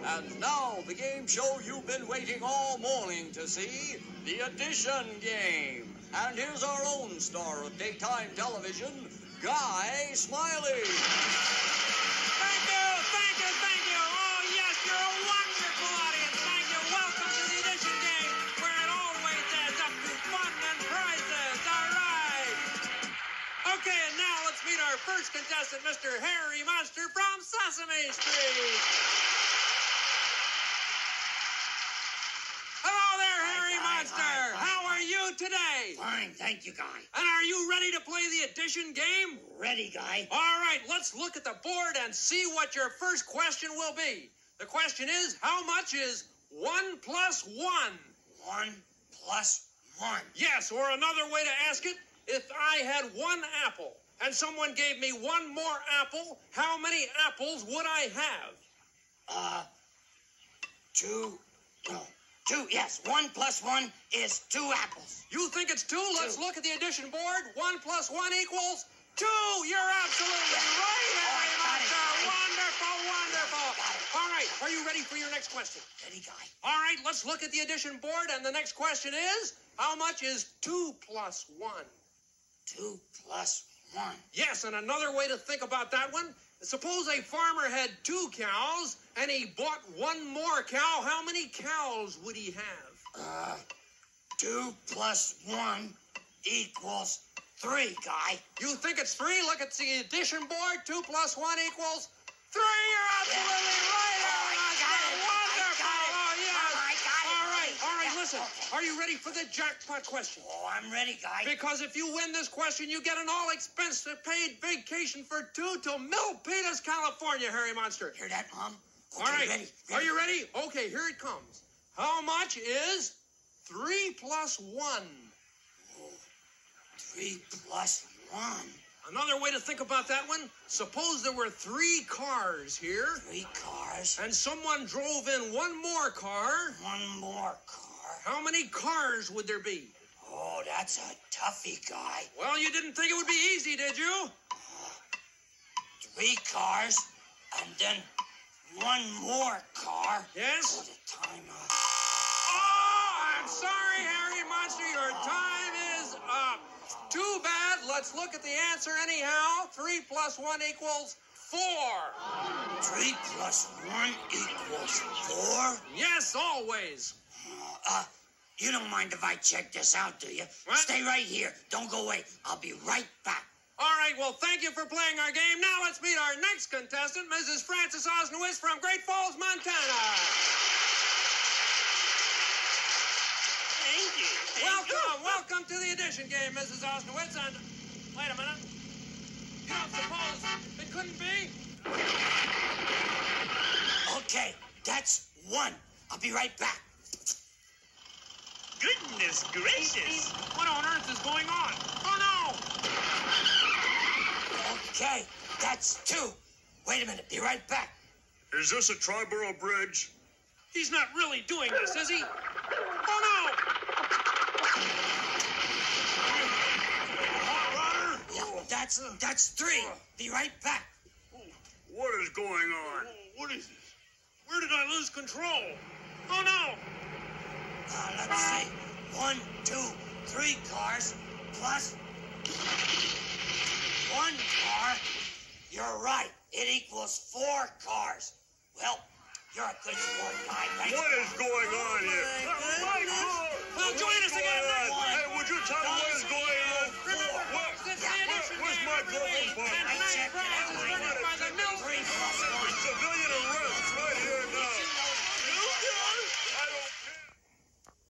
And now, the game show you've been waiting all morning to see, the Addition Game. And here's our own star of daytime television, Guy Smiley. Thank you. Oh, yes, you're a wonderful audience. Thank you. Welcome to the Addition Game, where it always adds up to fun and prizes. All right. Okay, and now let's meet our first contestant, Mr. Harry Monster from Sesame Street. Hello there, Harry Monster. How are you today? Fine, thank you, Guy. And are you ready to play the Addition Game? Ready, Guy. All right, let's look at the board and see what your first question will be. The question is, how much is 1 plus 1? 1 plus 1. Yes, or another way to ask it, if I had 1 apple and someone gave me 1 more apple, how many apples would I have? 2. No. 2, yes. 1 plus 1 is 2 apples. You think it's 2? Let's 2. look at the addition board. 1 plus 1 equals 2. You're absolutely right, Harry Monster. Wonderful. All right, are you ready for your next question? Ready, Guy. All right, let's look at the addition board, and the next question is, how much is 2 plus 1? 2 plus 1. Yes, and another way to think about that one, suppose a farmer had 2 cows, and he bought 1 more cow. How many cows would he have? 2 plus 1 equals 3, Guy. You think it's 3? Look at the addition board. 2 plus 1 equals 3. You're absolutely right, Harry Monster. Wonderful. Oh, yes. I got it. All right, Yeah, listen. okay. Are you ready for the jackpot question? Oh, I'm ready, Guy. Because if you win this question, you get an all-expense-paid vacation for 2 to Milpitas, California, Harry Monster. Hear that, Mom? Okay, All right. ready. Are you ready? Okay, here it comes. How much is 3 plus 1? 3 plus 1. Another way to think about that one, suppose there were 3 cars here, 3 cars. and someone drove in 1 more car. 1 more car. How many cars would there be? Oh, that's a toughie, Guy. Well, you didn't think it would be easy, did you? 3 cars, and then 1 more car. Yes? Oh, the time. Oh, I'm sorry, Harry Monster. Your time is up. Too bad. Let's look at the answer anyhow. 3 plus 1 equals 4. 3 plus 1 equals 4? Yes, always. You don't mind if I check this out, do you? What? Stay right here. Don't go away. I'll be right back. All right, well, thank you for playing our game. Now let's meet our next contestant, Mrs. Frances Osnowitz from Great Falls, Montana. Thank you. Welcome to the Addition Game, Mrs. Osnowitz. And wait a minute. You don't suppose it couldn't be? Okay, that's 1. I'll be right back. Goodness gracious! What on earth is going on? Oh, no! Okay, that's 2. Wait a minute. Be right back. Is this a Triborough Bridge? He's not really doing this, is he? Oh, no! Hot rodder? Yeah, that's 3. Be right back. What is going on? What is this? Where did I lose control? Oh, no! Let's see. 1, 2, 3 cars plus 1 car. You're right. It equals 4 cars. Well, you're a good sport, Guy. Thanks. What is going on here? Well, join us again next Hey, would you tell me